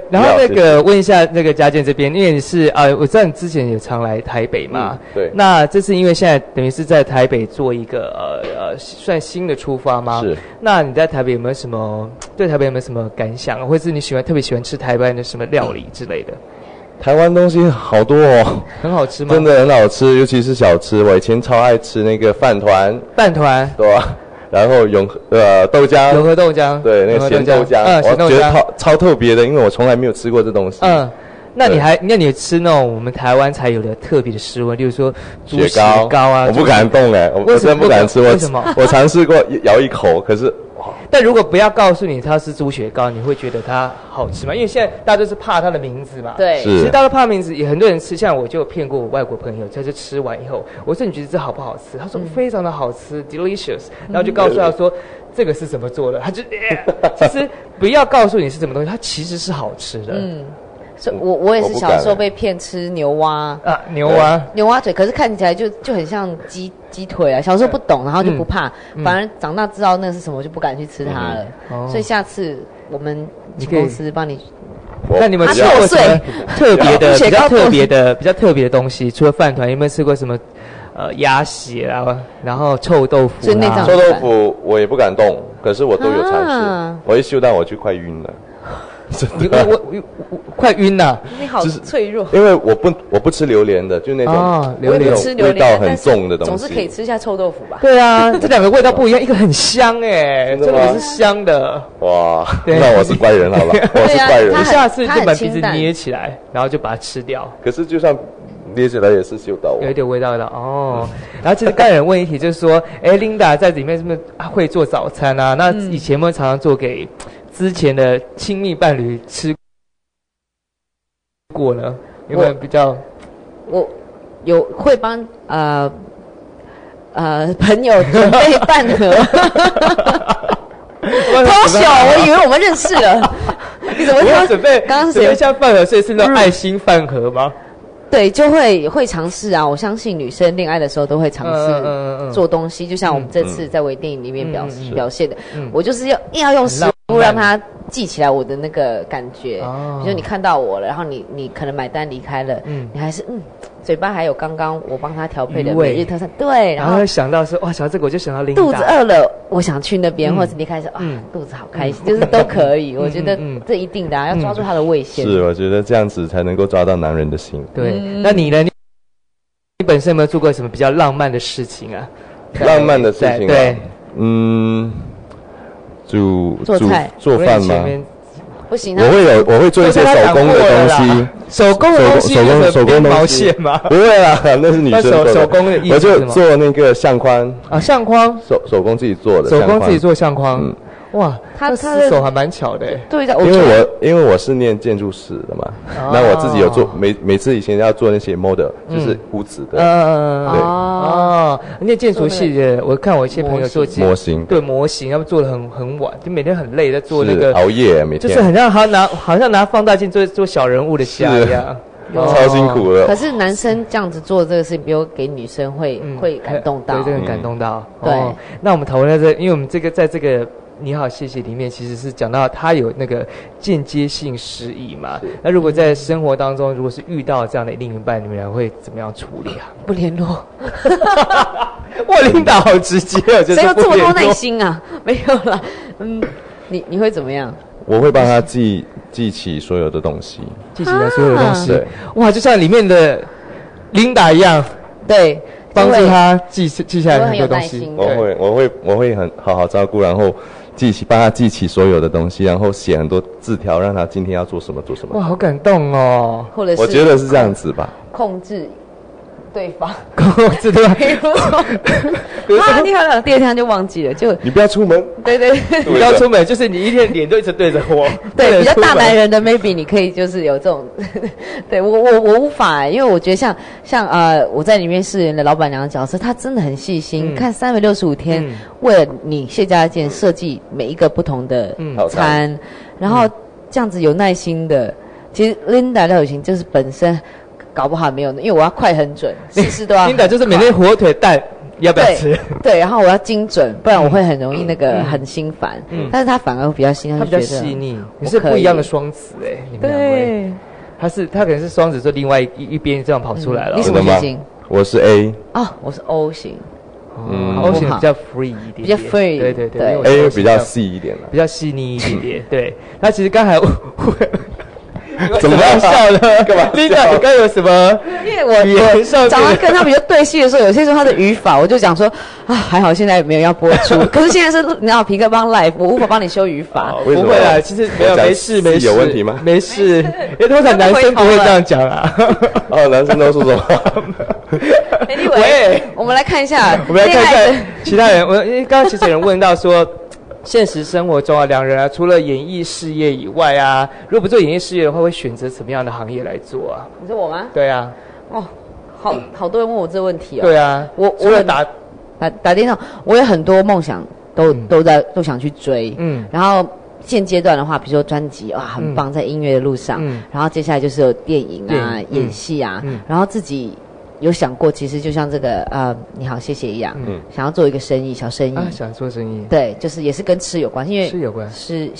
然后问一下那个嘉健这边，因为你是我知道你之前也常来台北嘛， 对。 那这是因为现在等于是在台北做一个算新的出发吗？ 是。 那你在台北有没有什么对台北有没有什么感想，或者是你特别喜欢吃台湾的什么料理之类的？ 台湾东西好多哦， 很好吃吗？ 真的很好吃，尤其是小吃。我以前超爱吃那个饭团，对吧？然后豆浆， 永和豆浆， 对，那个咸豆浆，我觉得超特别的，因为我从来没有吃过这东西。 那你吃那种我们台湾才有的特别的食物，例如说猪血糕啊， 我不敢动我真不敢吃。 为什么？ 我尝试过咬一口，可是。 但如果不要告诉你它是猪血糕，你会觉得它好吃吗？因为现在大家都是怕它的名字嘛。 对， 其实大家都怕名字，也很多人吃。像我就骗过我外国朋友，他就吃完以后，我说你觉得这好不好吃？他说非常的好吃，delicious。然后就告诉他说这个是怎么做的，他就其实不要告诉你是什么东西，它其实是好吃的。 所以我也是小时候被骗吃牛蛙啊，牛蛙腿，可是看起来就很像鸡腿啊。小时候不懂，然后就不怕，反而长大知道那是什么，我就不敢去吃它了。所以下次我们公司帮你。 那你们吃过什么特别的、比较特别的东西？除了饭团，有没有吃过什么鸭血啊，然后臭豆腐？ 臭豆腐我也不敢动，可是我都有尝试。我一嗅到我就快晕了。 我快晕了， 你好脆弱。 因为我不吃榴莲的，就那种味道很重的东西。 总是可以吃下臭豆腐吧？ 对啊，这两个味道不一样，一个很香这个是香的。 哇，那我是怪人好了，我是怪人。 你下次就把鼻子捏起来，然后就把它吃掉。 可是就算捏起来也是嗅到有一点味道的哦。然后其实刚有人问一题，就是说，Linda 在里面是不是会做早餐啊？那以前有没有常常做给之前的亲密伴侣吃过呢？有没有比较？ 我有会帮朋友准备饭盒。偷笑，我以为我们认识了。你怎么准备？刚刚谁像饭盒？所以是那种爱心饭盒吗？ 对，就会尝试啊！我相信女生恋爱的时候都会尝试做东西，就像我们这次在微电影里面表现的，我就是要用食物让她记起来我的那个感觉。比如说你看到我了，然后你可能买单离开了，你还是嘴巴还有刚刚我帮他调配的每日特餐，对， 然后会想到说哇，想到这个我就想到Linda， 肚子饿了，我想去那边，或者离开说肚子好开心，就是都可以。我觉得这一定的要抓住他的胃线。 是，我觉得这样子才能够抓到男人的心。 对，那你呢？你本身有没有做过什么比较浪漫的事情啊？ 浪漫的事情， 对， 做菜、 做饭吗？ 不行， 我会做一些手工的东西， 手工毛线吗？ 不会啦，那是女生做的。 手工的意思， 我就做那个相框啊，相框， 手工自己做的， 手工自己做相框。哇，他手还蛮巧的。 对的， 因为我是念建筑史的嘛，那我自己有做每次以前要做那些 model，就是屋子的。 念建筑系的，我看我一些朋友做模型， 对模型，他们做的很晚，就每天很累在做那个熬夜，每天就是好像拿放大镜做小人物的家一样。 超辛苦的。 可是男生这样子做这个事情，比如给女生会感动到， 对，这个很感动到。 对， 那我们讨论在这，因为我们这个在这个。你好，谢谢里面其实是讲到他有那个间接性失忆嘛。那如果在生活当中，如果是遇到这样的另一半，你们俩会怎么样处理啊？ 不联络。 哇，Linda好直接啊！ 谁有这么多耐心啊？没有啦，你会怎么样？ 我会帮他记起所有的东西， 记起来所有的东西。哇，就像里面的 Linda 一样， 对。 帮助他记下来很多东西。 我会很好好照顾，然后帮他记起所有的东西，然后写很多字条，让他今天要做什么。 哇，好感动哦！ 或者是我觉得是这样子吧， 控制对方， 知道？ 比如说，你好像第二天就忘记了，就你不要出门。 对， 不要出门，就是你一天脸都一直对着我。 对，比较大男人的 maybe 你可以就是有这种，对我无法，因为我觉得像我在里面饰演的老板娘的角色，她真的很细心，看365天，为了你谢家健设计每一个不同的餐，然后这样子有耐心的。其实 Linda 廖雨晴就是本身。搞不好没有，因为我要快很准，事事都要。 Linda 就是每天火腿蛋要不要吃？ 对，然后我要精准，不然我会很容易那个很心烦。但是他反而比较心， 他比较细腻。你是不一样的双子你们两位。他可能是双子座，另外一边这样跑出来了。 你什么血型？ 我是 A。 我是 O 型。 O 型比较 free 一点， 比较 free。 对 ，A 比较细一点了， 比较细腻一点点。对，那其实刚才怎么笑了？ 干嘛 ？Linda，你刚有什么？ 因为我常常跟他比较对戏的时候，有些时候他的语法，我就讲说还好现在没有要播出。可是现在是你知道皮克邦 live， 我无法帮你修语法。 不会啦，其实没事。 有问题吗？ 没事，因为通常男生不会这样讲啊。 男生都说什么 ？Anyway，我们来看一下， 其他人。因为刚刚其实有人问到说。现实生活中两人除了演艺事业以外如果不做演艺事业的话，会选择什么样的行业来做啊？ 你说我吗？ 对啊。 好多人问我这个问题对啊， 我打电话，我有很多梦想都想去追。然后现阶段的话，比如说专辑很棒，在音乐的路上。然后接下来就是有电影演戏然后自己。有想过，其实就像这个你好，谢谢一样，想要做一个生意，小生意想做生意， 对，就是也是跟吃有关，因为吃有关， 是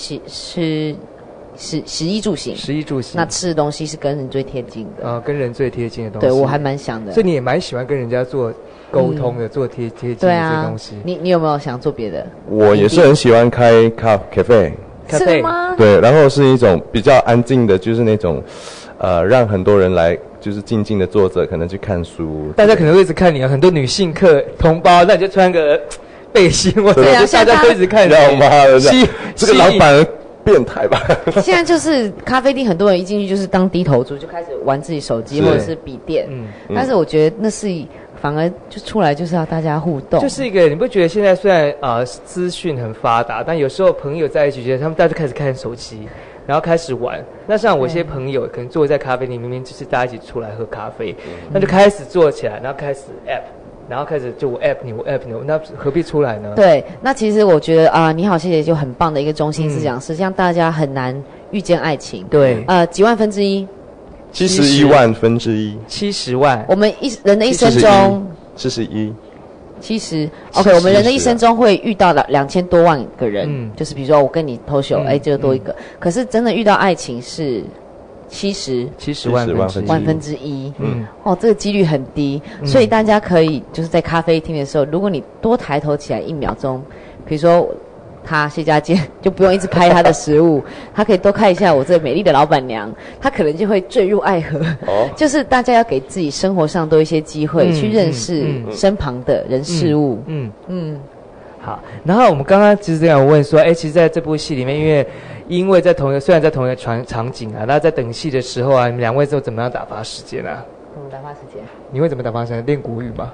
食衣住行，那吃的东西是跟人最贴近的跟人最贴近的东西， 对我还蛮想的， 所以你也蛮喜欢跟人家做沟通的，做贴近的这些东西。 你有没有想做别的？ 我也是很喜欢开咖啡， 是吗？ 对，然后是一种比较安静的，就是那种让很多人来。就是静静的坐着，可能去看书。 大家可能会一直看你很多女性同胞，那你就穿个背心，或者大家都一直看你。 要妈的，这个老板变态吧？ 现在就是咖啡厅，很多人一进去就是当低头族，就开始玩自己手机或者是笔电。但是我觉得那是反而就出来就是要大家互动， 就是一个你不觉得现在虽然资讯很发达，但有时候朋友在一起，觉得他们大家开始看手机。然后开始玩，那像我一些朋友可能坐在咖啡厅，明明就是大家一起出来喝咖啡，那就开始坐起来，然后开始 app， 然后开始就我 app 你，我 app 你，那何必出来呢？ 对，那其实我觉得你好，谢谢就很棒的一个中心思想，实际上大家很难遇见爱情。 对， 几万分之一 ，71万分之一 ，70万， 我们人的一生中 71。 OK， 我们人的一生中会遇到了2000多万个人，就是比如说我跟你偷秀，这个多一个。可是真的遇到爱情是70万分之一，这个几率很低，所以大家可以就是在咖啡厅的时候，如果你多抬头起来1秒钟，比如说。谢家健就不用一直拍他的食物，他可以多看一下我这美丽的老板娘，他可能就会坠入爱河。就是大家要给自己生活上多一些机会，去认识身旁的人事物。 好，然后我们刚刚其实这样问说，其实在这部戏里面，因为虽然在同一个场景那在等戏的时候你们两位都怎么样打发时间啊？ 怎么打发时间？ 你会怎么打发时间？练国语吗？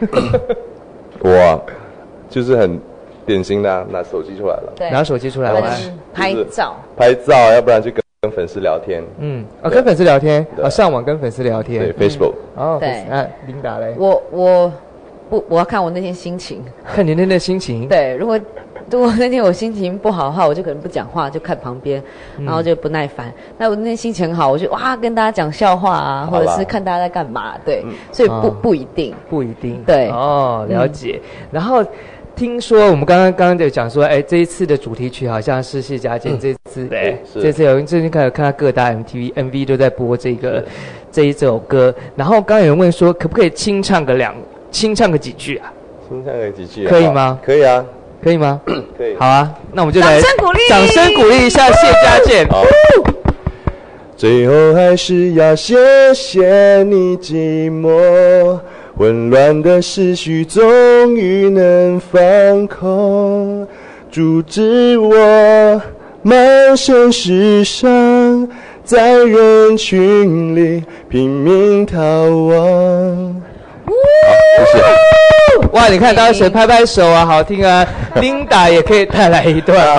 我就是很。典型的拿手机出来了， 拿手机出来玩， 拍照， 要不然就跟粉丝聊天。 跟粉丝聊天，上网跟粉丝聊天。 对 ，Facebook。 对， 琳达嘞？ 我要看我那天心情， 看你那天心情。 对，如果那天我心情不好的话，我就可能不讲话，就看旁边，然后就不耐烦。那我那天心情很好，我就跟大家讲笑话或者是看大家在干嘛。对，所以不一定，对。 了解。然后。听说我们刚刚就讲说，这一次的主题曲好像是谢家健这次最近看到各大 MV 都在播这一首歌，然后刚刚有人问说，可不可以清唱个几句啊？ 清唱个几句可以吗？ 可以啊， 可以吗？ 可以。 好啊，那我们就来掌声鼓励一下谢家健。 最后还是要谢谢你寂寞。混乱的思绪终于能放空，阻止我满身是伤，在人群里拼命逃亡。好，谢谢。 哇，你看当时拍拍手好听啊！Linda 也可以带来一段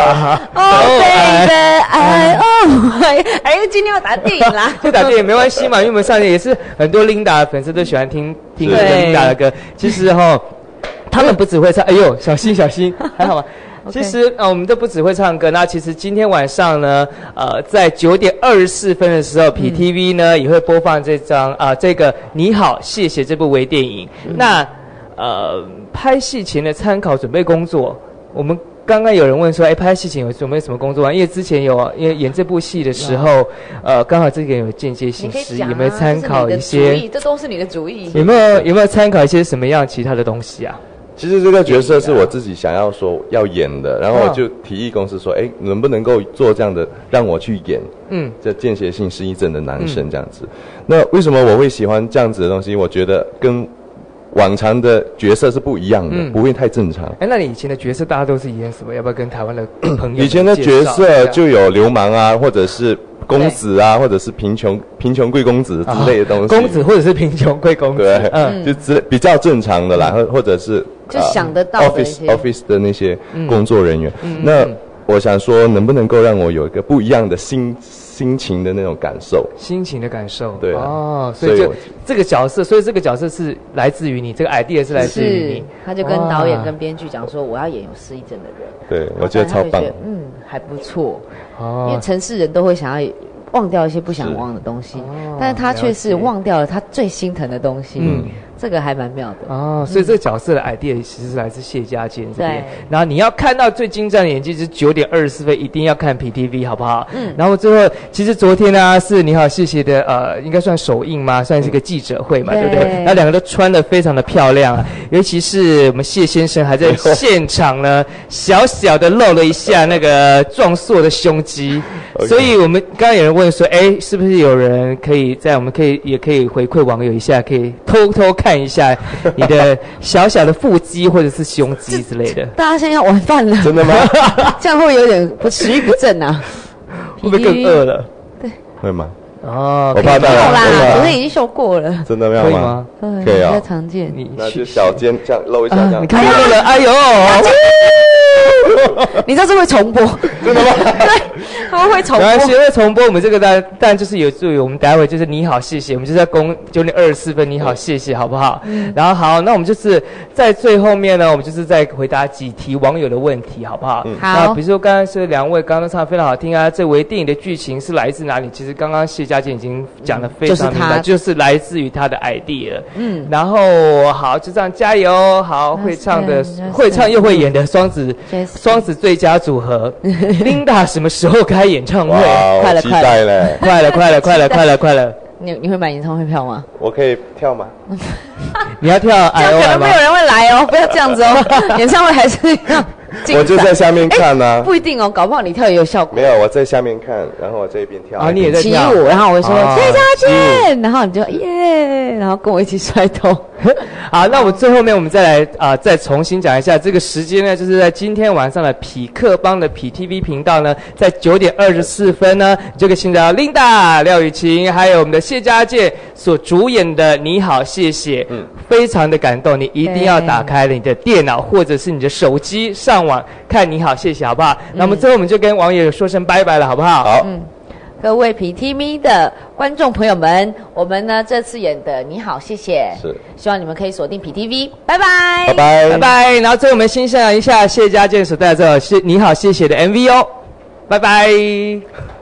今天要打电影啦！ 就打电影没关系嘛，因为我们上面也是很多 Linda 的粉丝都喜欢听 Linda 的歌。其实他们不只会唱，小心，还好吗？其实我们都不只会唱歌。那其实今天晚上呢，在9点24分的时候，PTV 呢也会播放这个你好，谢谢这部微电影。那拍戏前的参考准备工作，我们刚刚有人问说，拍戏前有准备什么工作吗？因为之前有，因为演这部戏的时候，刚好这个有间接性失忆，有没有参考一些？ 这都是你的主意。 有没有参考一些什么样其他的东西啊？ 其实这个角色是我自己想要说要演的，然后我就提议公司说，能不能够做这样的让我去演，这间歇性失忆症的男生这样子。那为什么我会喜欢这样子的东西？我觉得跟往常的角色是不一样的，不会太正常。 那你以前的角色大家都是演什么？要不要跟台湾的朋友？ 以前的角色就有流氓啊，或者是公子啊，或者是贫穷贵公子之类的东西。 公子或者是贫穷贵公子， 对，就比较正常的啦，或者是就想得到的 office 的那些工作人员。那我想说，能不能够让我有一个不一样的心情的那种感受？ 心情的感受， 对所以就这个角色，所以这个角色是来自于你，这个 idea 是来自于你。 他就跟导演跟编剧讲说，我要演有失忆症的人。 对，我觉得超棒。 还不错。因为城市人都会想要忘掉一些不想忘的东西，但是他却是忘掉了他最心疼的东西。这个还蛮妙的所以这个角色的 idea 其实是来自谢家健这边。然后你要看到最精湛的演技是9:24，一定要看 PTV 好不好？然后最后其实昨天呢是你好谢谢的应该算首映吗？算是一个记者会嘛，对不对？那两个都穿得非常的漂亮啊，尤其是我们谢先生还在现场呢，小小的露了一下那个壮硕的胸肌。所以我们刚刚有人问说，是不是有人可以也可以回馈网友一下，可以偷偷看一下你的小小的腹肌或者是胸肌之类的。 大家现在要晚饭了， 真的吗？ 这样会有点食欲不振啊， 会不会更饿了？ 对， 会吗？ 我怕大家昨天已经秀过了， 真的没有吗？ 可以啊，比较常见。 那就小肩这样露一下，这样。 你看那个，哎呦！ 你知道这会重播？ 真的吗？ 对，他们会重播。 没关系，会重播。我们这个但就是有助于我们待会就是你好谢谢，我们就是要攻9:24你好谢谢，好不好？然后好，那我们就是在最后面呢，我们就是在回答几题网友的问题，好不好？ 好。 比如说刚刚是两位刚刚唱得非常好听啊，这微电影的剧情是来自哪里？其实刚刚谢家健已经讲得非常明白，就是来自于他的 idea。然后好，就这样加油，好，会唱又会演的双子最佳组合，Linda 什么时候开演唱会？ 快了， 快了！ 你会买演唱会票吗？ 我可以跳吗？ 你要跳 IOI 吗？ 可能没有人会来哦，不要这样子哦。演唱会还是要。 我就在下面看啊， 不一定哦，搞不好你跳也有效果。 没有，我在下面看，然后我这边跳。 你也在跳起舞，然后我会说谢家健，然后你就耶，然后跟我一起甩头。 好，那我们最后面我们再来再重新讲一下这个时间呢，就是在今天晚上的匹克邦的PTV 频道呢，在9:24呢，你就可以听到 Linda 廖雨晴还有我们的谢家健所主演的你好谢谢，非常的感动，你一定要打开你的电脑或者是你的手机上网看你好谢谢，好不好？那么最后我们就跟网友说声拜拜了，好不好？ 好。 各位 PTV 的观众朋友们，我们呢这次演的你好谢谢， 是希望你们可以锁定 PTV， 拜拜， 拜拜， 拜拜。然后最后我们欣赏一下谢家健所带来这首你好谢谢的 MV 哦，拜拜。